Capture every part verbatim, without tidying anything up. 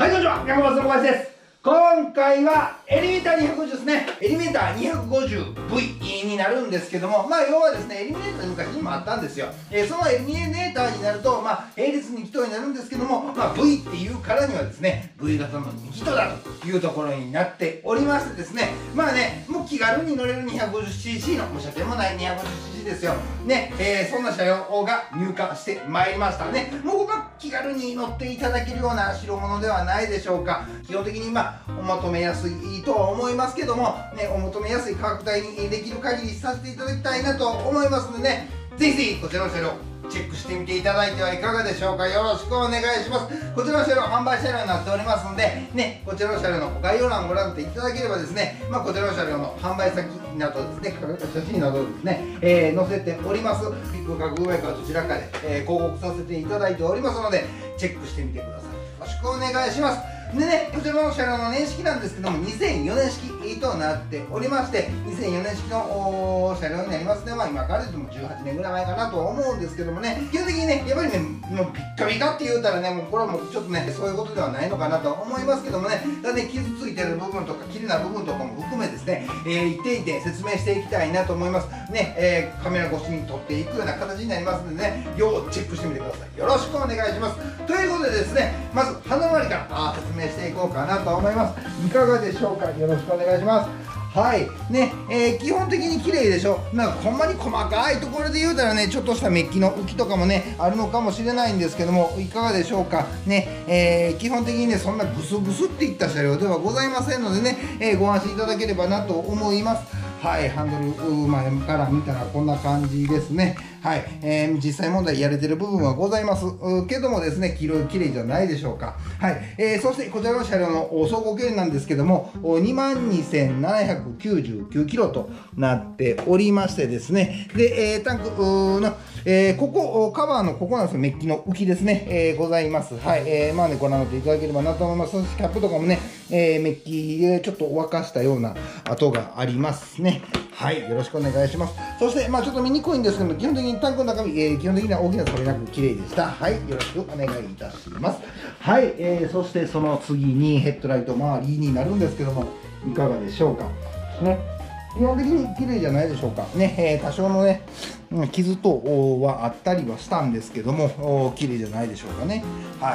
はい、こんにちは、山本の小林です。今回はエレベーターにひゃくごじゅうですね。エレベーターにひゃくごじゅうブイ になるんですけども、まあ要はですね、エレベーター昔にもあったんですよ。えー、そのエレベーターになると、まあ並列に人になるんですけども、まあ ブイ っていうからにはですね、ブイ 型の人だというところになっておりましてですね、まあね、もう気軽に乗れる にひゃくごじゅうシーシー の、もう車検もない にひゃくごじゅうシーシー ですよ。ね、えー、そんな車両が入荷してまいりましたね。もうここは気軽に乗っていただけるような代物ではないでしょうか。基本的にまあお求めやすいとは思いますけども、ね、お求めやすい価格帯にできる限りさせていただきたいなと思いますのでね、ぜひぜひこちらの車両チェックしてみていただいてはいかがでしょうか。よろしくお願いします。こちらの車両販売車両になっておりますのでね、こちらの車両の概要欄をご覧いただければですね、まあ、こちらの車両の販売先などですね、写真などですね、えー、載せておりますピックかグーメーカーどちらかで、えー、広告させていただいておりますのでチェックしてみてください。よろしくお願いします。でね、こちらの車両の年式なんですけども、にせんよねん式となっておりまして、にせんよねん式の車両になりますね。まあ今から言ってもじゅうはちねんぐらい前かなとは思うんですけどもね、基本的にね、やっぱりね、もうピッカピカって言うたらね、もうこれはもうちょっとね、そういうことではないのかなと思いますけどもね、ただね、傷ついてる部分とか、綺麗な部分とかも含めですね、えー、一点一点説明していきたいなと思います。ね、えー、カメラ越しに撮っていくような形になりますのでね、要チェックしてみてください。よろしくお願いします。ということでですね、まず、鼻周りから説明していこうかなと思います。いかがでしょうか。よろしくお願いします。はいね、えー、基本的に綺麗でしょ。なんかほんまに細かいところで言うたらね、ちょっとしたメッキの浮きとかもねあるのかもしれないんですけども、いかがでしょうかね。えー、基本的にね、そんなグスグスっていった車両ではございませんのでね、えー、ご安心いただければなと思います。はい、ハンドル前から見たらこんな感じですね。はい、えー、実際問題やれてる部分はございますけどもですね、黄色い綺麗じゃないでしょうか。はい、えー、そしてこちらの車両の走行距離なんですけども、にまんにせんななひゃくきゅうじゅうきゅうキロとなっておりましてですね、で、えー、タンクの、えー、ここ、カバーのここなんですよ、メッキの浮きですね、えー、ございます。はい、えー、まあね、ご覧になっていただければなと思います。そしてキャップとかもね、えー、メッキでちょっと沸かしたような跡がありますね。はい、よろしくお願いします。そして、まあちょっと見にくいんですけども、基本的にタンクの中身、えー、基本的には大きなそれなく綺麗でした。はい、よろしくお願いいたします。はい、えー、そしてその次にヘッドライト周りになるんですけども、いかがでしょうか。ね、基本的に綺麗じゃないでしょうか。ね、えー、多少のね、傷等はあったりはしたんですけども、綺麗じゃないでしょうかね。はい。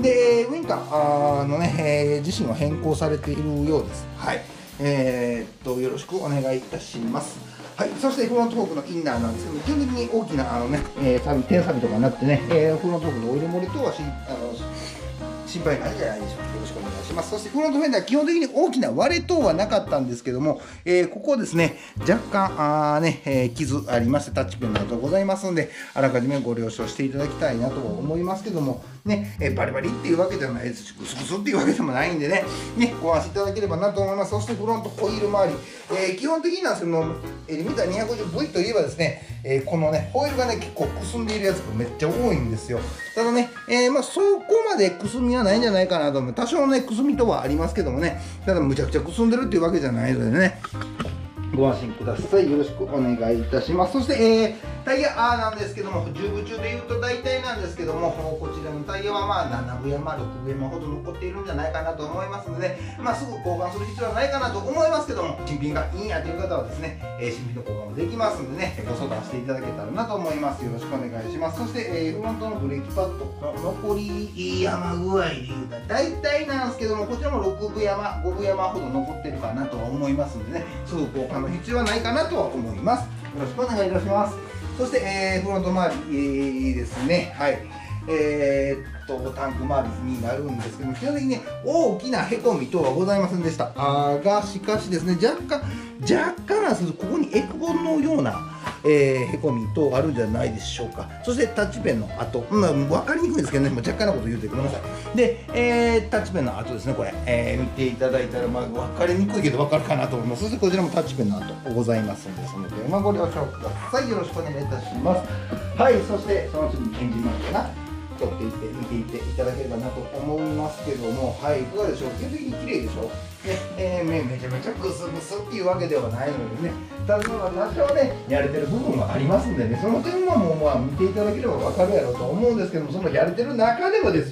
で、ウインカーのね、えー、自身は変更されているようです。はい。えー、っと、よろしくお願いいたします。はい、そしてフロントフォークのインナーなんですけど、基本的に大きなあのね、えー、サビ、点サビとかになってね、えー、フロントフォークのオイル漏れ等はしあの心配ないんじゃないでしょうか。よろしくお願いします。そしてフロントフェンダー、基本的に大きな割れ等はなかったんですけども、えー、ここですね、若干あね、えー、傷ありまして、タッチペンなどございますので、あらかじめご了承していただきたいなと思いますけども、ね、えー、バリバリっていうわけではないですし、グスグスっていうわけでもないんでね、ね、ご安心いただければなと思います。そしてフロントホイール周り、えー、基本的にはそのエレベーター にひゃくごじゅうブイ といえばですね、えー、このね、ホイールがね、結構くすんでいるやつがめっちゃ多いんですよ。ただね、えー、まあそこまでくすみはないんじゃないかなと思う。多少ね、くすみとはありますけどもね、ただむちゃくちゃくすんでるっていうわけじゃないのでね、ご安心ください。よろしくお願いいたします。そして、えー、タイヤなんですけども、じゅう部中でいうと大体なんですけども、こちらのタイヤはまあななぶ山、ろくぶ山ほど残っているんじゃないかなと思いますので、まあ、すぐ交換する必要はないかなと思いますけども、新品がいいんやという方はですね、えー、新品の交換もできますんでね、ご相談していただけたらなと思います。よろしくお願いします。そして、えー、フロントのブレーキパッドの残り山具合でいうと、大体なんですけども、こちらもろくぶ山、ごぶ山ほど残ってるかなとは思いますのでね、すぐ交換の必要はないかなとは思います。よろしくお願いいたします。そして、えー、フロント周り、えー、ですね、はい、えー、っとタンク周りになるんですけども、基本的にね、大きなへこみ等はございませんでした。あが、しかしですね、若干、若干なんですけど、ここにエクボのような、えー、へこみ等あるんじゃないでしょうか。そしてタッチペンの跡、まあ、分かりにくいですけどね、もう若干なこと言うてください。で、えー、タッチペンの跡ですね、これ、えー、見ていただいたら、まあ、分かりにくいけど分かるかなと思います。そしてこちらもタッチペンの跡ございますので、その点はご了承ください。よろしくお願いいたします。はい、そしてその次にエンジン周りかな。撮っていって見ていっていただければなと思いますけども、はい、いかがでしょう。基本的に綺麗でしょ。ね、えー、めめちゃめちゃグスグスっていうわけではないのでね、ただ多少ねやれてる部分がありますんでね、その点はもうまあ見ていただければ分かるやろうと思うんですけども、そのやれてる中でもですよ、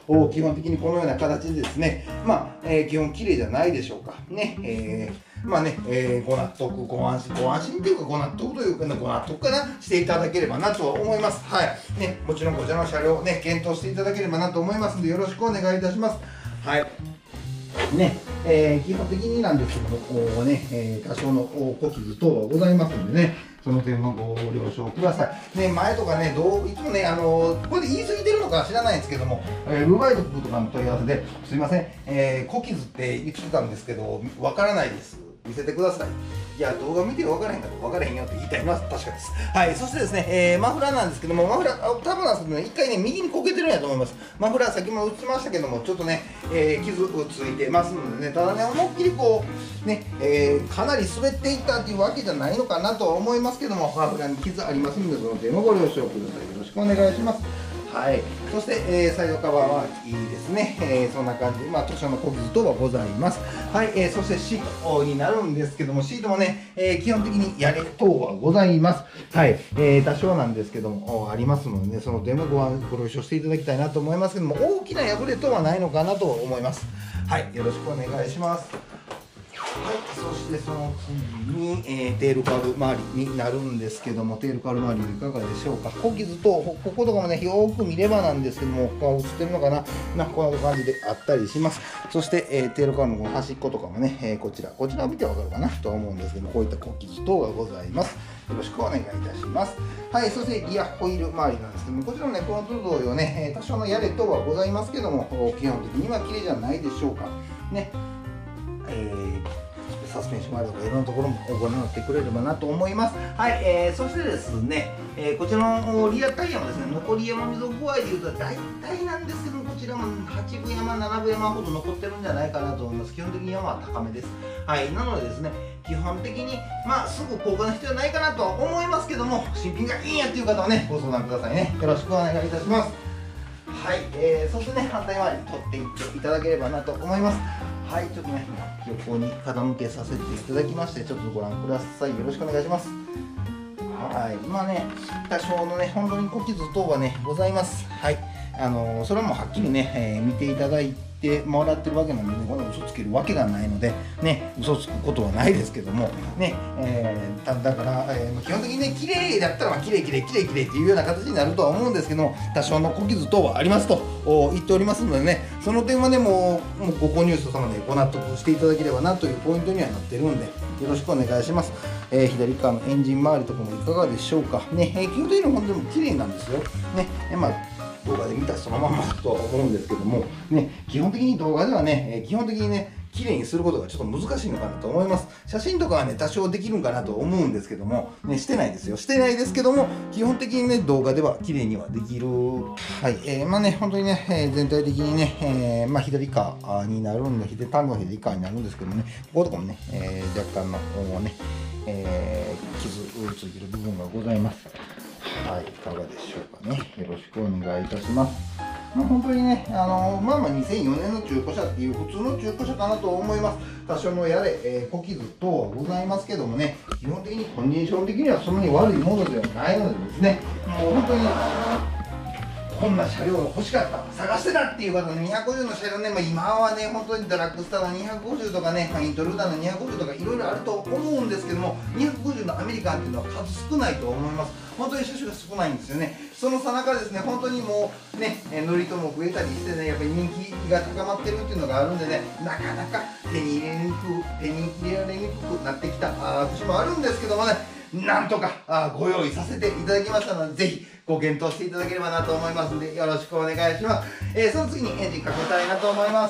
基本的にこのような形でですね、まあ、えー、基本綺麗じゃないでしょうか。ね、えー、まあね、えー、ご納得、ご安心、ご安心っていうかご納得というか、ね、ご納得かな、していただければなと思います。はい。ね、もちろんこちらの車両ね、検討していただければなと思いますので、よろしくお願いいたします。はい。ね、えー、基本的になんですけども、こうね、えー、多少の小傷等はございますのでね、その点のご了承ください。ね、前とかね、どういつもね、あのー、これで言い過ぎてるのか知らないんですけども、えー、ルーバイドクとかの問い合わせで、すいません、えー、小傷って言ってたんですけど、わからないです。見せてください。いや、動画見て分からへんから分からへんよって言いたいのは確かです。はい、そしてですね、えー、マフラーなんですけども、マフラー、多分なんですけどね、一回ね、右にこけてるんやと思います。マフラー先も映しましたけども、ちょっとね、えー、傷ついてますのでね、ただね、思いっきりこう、ね、えー、かなり滑っていったっていうわけじゃないのかなとは思いますけども、マフラーに傷ありますので、その点もご了承ください。よろしくお願いします。はい、そして、えー、サイドカバーはいいですね、えー、そんな感じで、まあ、図書の小傷等はございます。はい、えー、そしてシートになるんですけども、シートもね、えー、基本的に屋根等はございます。はい、えー、多少なんですけども、ありますのでね、その点もごご了承していただきたいなと思いますけども、大きな破れ等はないのかなと思います。はい、よろしくお願いします。はい、そしてその次に、えー、テールカール周りになるんですけども、テールカール周りいかがでしょうか。小傷とこことかもね、よく見ればなんですけども、ここが映ってるのかな、なこんな感じであったりします。そして、えー、テールカールのこの端っことかもね、えー、こちら、こちらを見てわかるかなとは思うんですけども、こういった小傷等がございます。よろしくお願いいたします。はい、そしてリアホイール周りなんですけども、こちらもね、フロント同様ね、多少の屋根等はございますけども、基本的には綺麗じゃないでしょうか。ね、えーサスペンション周りとかいろんなところもご覧になってくれればなと思います。はい、えー、そしてですね、えー、こちらのリアタイヤもですね、残り山溝具合でいうと大体なんですけども、こちらもはちぶ山、ななぶ山ほど残ってるんじゃないかなと思います。基本的に山は高めです。はい、なのでですね、基本的に、まあ、すぐ交換の必要ないかなとは思いますけども、新品がいいんやっていう方はね、ご相談くださいね。よろしくお願いいたします。はい、えー、そしてね、反対回り取っていっていただければなと思います。はい、ちょっとね、横に傾けさせていただきまして、ちょっとご覧ください。よろしくお願いします。はい、まあね、多少のね、本当に小傷等はね、ございます。はい、あのー、それもはっきりね、えー、見ていただいてもらってるわけなので、これ嘘つけるわけがないので、ね、嘘つくことはないですけども、ね、えー、だだから、えー、基本的にね、綺麗だったら、まあ、綺麗綺麗綺麗綺麗っていうような形になるとは思うんですけども、多少の小傷等はありますと言っておりますのでね、その点はね、もう、もうご購入者様でご納得していただければなというポイントにはなってるんで、よろしくお願いします。えー、左側のエンジン周りとかもいかがでしょうか。ね、えー、基本的に本当に綺麗なんですよ。ね、えー、まあ動画で見たそのままとは思うんですけども、ね、基本的に動画ではね、基本的にね、綺麗にすることがちょっと難しいのかなと思います。写真とかはね、多少できるんかなと思うんですけども、ね、してないですよ。してないですけども、基本的にね、動画では綺麗にはできる。はい、えー、まあね、本当にね、えー、全体的にね、えー、まあ左側になるんで、左単の左側になるんですけどもね、こことかもね、えー、若干のね、えー、傷ついてる部分がございます。はい、いかがでしょうかね。よろしくお願いいたします。まあ、本当にね、あのー、まあまあにせんよねんの中古車っていう普通の中古車かなと思います。多少のやれ、えー、小傷等はございますけどもね、基本的にコンディション的にはそんなに悪いものではないのでですね、もう本当にこんな車両が欲しかった、探してたっていう方のにひゃくごじゅうの車両ね、まあ、今はね、本当にドラッグスターのにひゃくごじゅうとかね、イントルーダーのにひゃくごじゅうとかいろいろあると思うんですけども、にひゃくごじゅうのアメリカンっていうのは数少ないと思います。本当に車種が少ないんですよね。そのさなかですね、本当にもうね、乗りとも増えたりしてね、やっぱり人気が高まってるっていうのがあるんでね、なかなか手に入れにくく、手に入れられにくくなってきた節もあるんですけどもね、なんとかあご用意させていただきましたので、ぜひご検討していただければなと思いますので、よろしくお願いします。えー、その次にエンジンかけたいなと思います。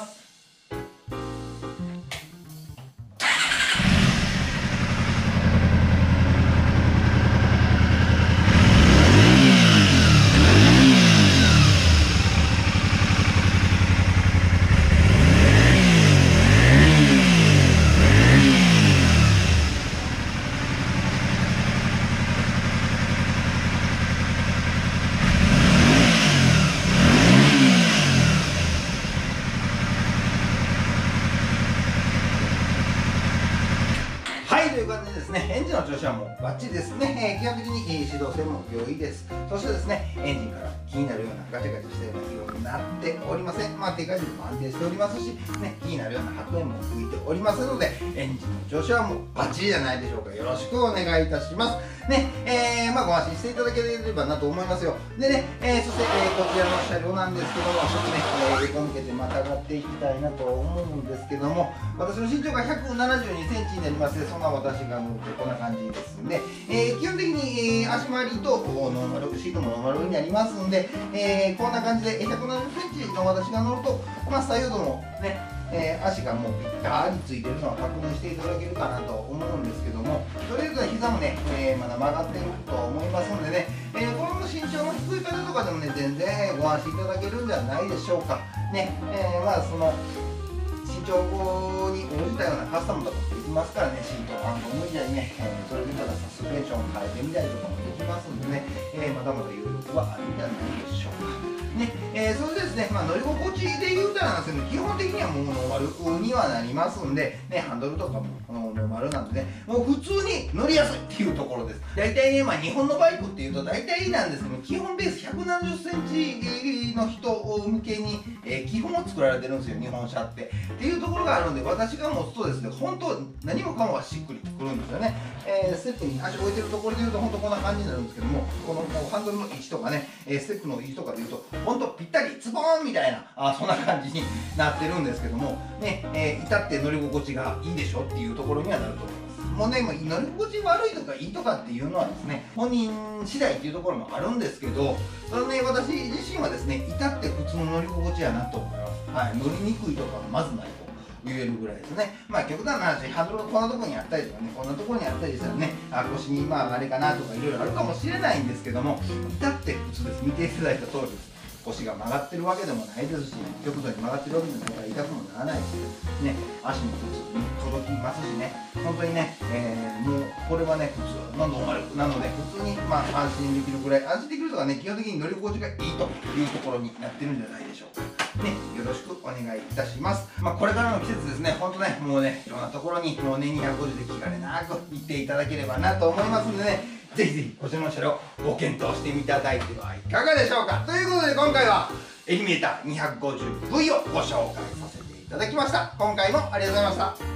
ですね、エンジンの調子はもうバッチリですね。えー、基本的に指導性も良いです。そしてですね、エンジンから気になるようなガチャガチャしたような色になっておりません。まあ、手加減も安定しておりますし、ね、気になるような発煙も吹いておりませんので、エンジンの調子はもうバッチリじゃないでしょうか。よろしくお願いいたします。ね、えー、まあご安心していただければなと思いますよ。でね、えー、そして、えー、こちらの車両なんですけども、ちょっとね、えー、横向けてまたがっていきたいなと思うんですけども、私の身長がひゃくななじゅうにセンチになりまして、そんな私が乗るとこんな感じですね。えー、基本的に、えー、足回りとノーマル、シートもノーマルになりますんで、えー、こんな感じでひゃくななじゅっセンチの私が乗ると、まあ、左右ともね、えー、足がもうぴったりついてるのは確認していただけるかなと思うんですけども、とりあえずは膝もね、えー、まだ曲がっていると思いますのでね、えー、この身長の低い方とかでもね、全然ご安心いただけるんじゃないでしょうか。ね、えー、まあその身長に応じたようなカスタムとかもできますからね、シートを半分みたいにね、えー、それでただサスペンションを変えてみたりとかもできますんでね、えー、まだまだ有力はあるんじゃないでしょうか。ねえー、それでですね、まあ、乗り心地で言うたらなんですけど、基本的にはもうノーマルにはなりますんで、ね、ハンドルとかもノーマルなんでね、もう普通に乗りやすいっていうところです。大体ね、まあ、日本のバイクっていうと大体なんですけど、基本ベースひゃくななじゅっセンチの人向けに、えー、基本を作られてるんですよ、日本車って。っていうところがあるんで、私が持つとですね、本当何もかもがしっくりくるんですよね。えー、ステップに足を置いてるところで言うと、本当こんな感じになるんですけども、このもうハンドルの位置とかね、えー、ステップの位置とかで言うと、本当ぴったりズボーンみたいな、あそんな感じになってるんですけども、ね、えー、至って乗り心地がいいでしょっていうところにはなると思います。もうね、もう乗り心地悪いとかいいとかっていうのはですね、本人次第っていうところもあるんですけど、それね、私自身はですね、至って普通の乗り心地やなと思います。はい、乗りにくいとかはまずないと言えるぐらいですね。まあ極端な話、ハンドルがこんなところにあったりとかね、こんなところにあったりしたらね、あ、腰にまああれかなとかいろいろあるかもしれないんですけども、至って普通です。見ていただいた通りです。腰が曲がってるわけでもないですし、極度に曲がってるわけでもないから痛くもならないし、ね、足も普通に届きますしね、本当にね、えー、もうこれはね、普通のノーマルなので、普通にまあ安心できるぐらい、安心できるとかね、基本的に乗り心地がいいというところになってるんじゃないでしょうか。ね、よろしくお願いいたします。まあ、これからの季節ですね、ほんとね、もうね、いろんなところに、もうね、にひゃくごじゅうで気兼ねなく行っていただければなと思いますんでね、ぜひぜひこちらの車両ご検討してみていただいてはいかがでしょうか。ということで今回はエリミネーター にひゃくごじゅうブイ をご紹介させていただきました。今回もありがとうございました。